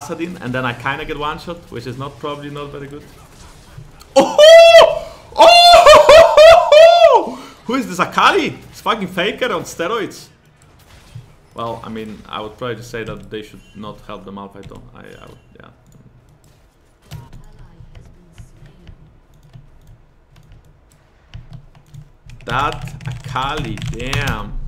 and then I kinda get one shot, which is probably not very good. Oh! Oh! Who is this Akali? It's fucking Faker on steroids. Well, I mean, I would probably just say that they should not help the Malphite though. I would, yeah. That Akali, damn.